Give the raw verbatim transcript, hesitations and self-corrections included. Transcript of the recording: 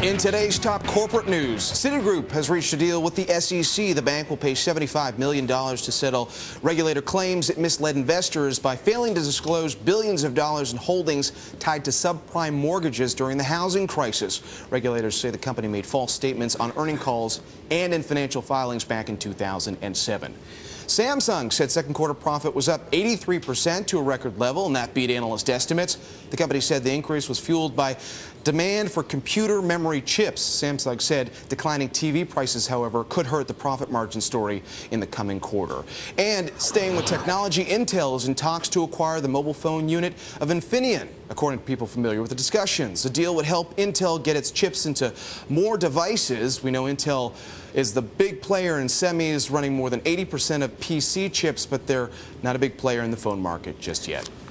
In today's top corporate news, Citigroup has reached a deal with the S E C. The bank will pay seventy-five million dollars to settle regulator claims it misled investors by failing to disclose billions of dollars in holdings tied to subprime mortgages during the housing crisis. Regulators say the company made false statements on earnings calls and in financial filings back in two thousand seven. Samsung said second quarter profit was up eighty-three percent to a record level, and that beat analyst estimates. The company said the increase was fueled by demand for computer memory chips. Samsung said declining T V prices, however, could hurt the profit margin story in the coming quarter. And staying with technology, Intel is in talks to acquire the mobile phone unit of Infineon. According to people familiar with the discussions, the deal would help Intel get its chips into more devices. We know Intel is the big player in semis, running more than eighty percent of P C chips, but they're not a big player in the phone market just yet.